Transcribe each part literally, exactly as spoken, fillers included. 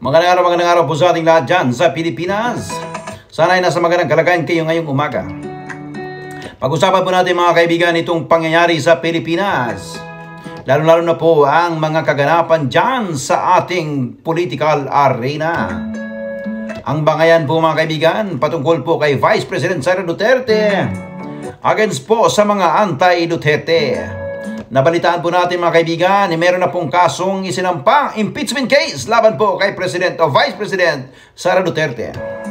Magandang araw, magandang araw po sa ating lahat dyan sa Pilipinas. Sana ay nasa magandang kalagayan kayo ngayong umaga. Pag-usapan po natin mga kaibigan itong pangyayari sa Pilipinas. Lalo-lalo na po ang mga kaganapan dyan sa ating political arena. Ang bangayan po mga kaibigan patungkol po kay Vice President Sara Duterte against po sa mga anti-Duterte. Nabalitaan po natin mga kaibigan, meron na pong kasong isinampang impeachment case laban po kay President o Vice President Sara Duterte.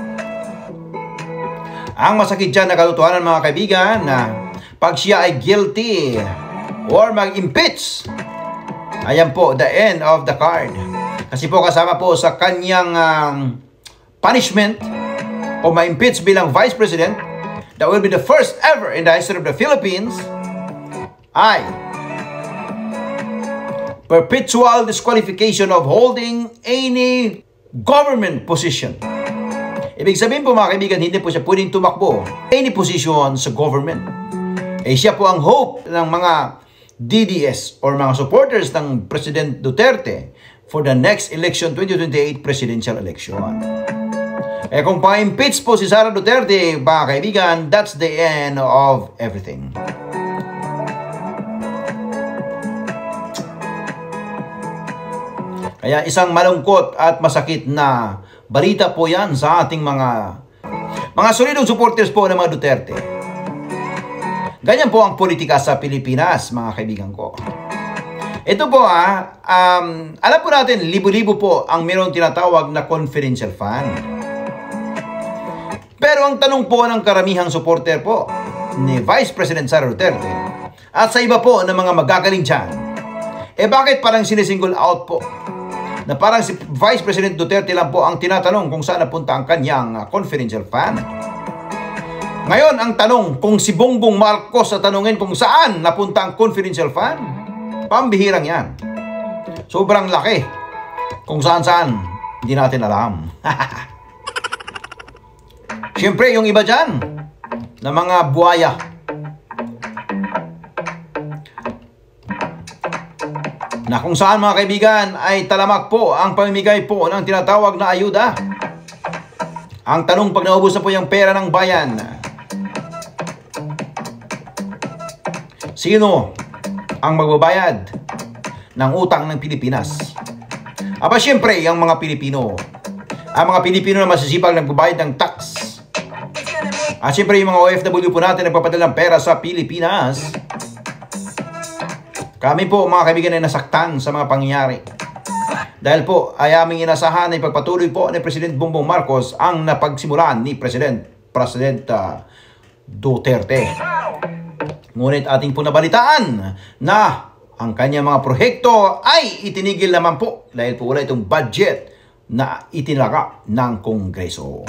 Ang masakit dyan na katotohanan mga kaibigan na pag siya ay guilty or mag-impeach, ayan po the end of the card. Kasi po kasama po sa kanyang um, punishment o ma-impeach bilang Vice President, that will be the first ever in the history of the Philippines, ay perpetual disqualification of holding any government position. Ibig sabihin po mga kaibigan, hindi po siya pwedeng tumakbo any position sa government. Eh siya po ang hope ng mga D D S or mga supporters ng President Duterte for the next election, twenty twenty-eight presidential election. Eh kung pa-impeach po si Sara Duterte, mga kaibigan, that's the end of everything. Kaya isang malungkot at masakit na balita po yan sa ating mga mga solidong supporters po ng mga Duterte. Ganyan po ang politika sa Pilipinas, mga kaibigan ko. Ito po ah, um, alam po natin, libo-libo po ang mayroong tinatawag na confidential fund. Pero ang tanong po ng karamihang supporter po ni Vice President Sara Duterte at sa iba po ng mga magagaling dyan, eh bakit parang sinisingle out po na parang si Vice President Duterte lang po ang tinatanong kung saan napunta ang kanyang uh, confidential fund. Ngayon, ang tanong, kung si Bongbong Marcos sa tanungin kung saan napunta ang confidential fund, pambihirang yan. Sobrang laki. Kung saan-saan, hindi natin alam. Siyempre, yung iba dyan, na mga buhaya, na kung saan mga kaibigan ay talamak po ang pamimigay po ng tinatawag na ayuda. Ang tanong pag naubos na po yung pera ng bayan, sino ang magbabayad ng utang ng Pilipinas? Aba siyempre ang mga Pilipino. Ang mga Pilipino na masisipag nagbabayad ng tax. At siyempre yung mga O F W po natin nagpapadala ng pera sa Pilipinas. Kami po mga kaibigan ay nasaktan sa mga pangyayari. Dahil po ay aming inasahan na ipagpatuloy po ni President Bongbong Marcos ang napagsimulan ni President President uh, Duterte. Ngunit ating po nabalitaan na ang kanyang mga proyekto ay itinigil naman po dahil po wala itong budget na itinalaga ng Kongreso.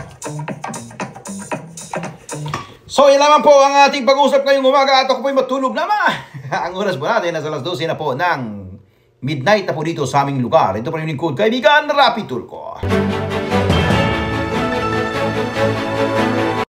So, yan naman po ang ating pag-usap ngayong umaga at ako po'y matulog naman. Ang oras po natin nasa alas dose na po ng midnight na po dito sa aming lugar. Ito po yung lingkod, kaibigan, Rapi Tulfo.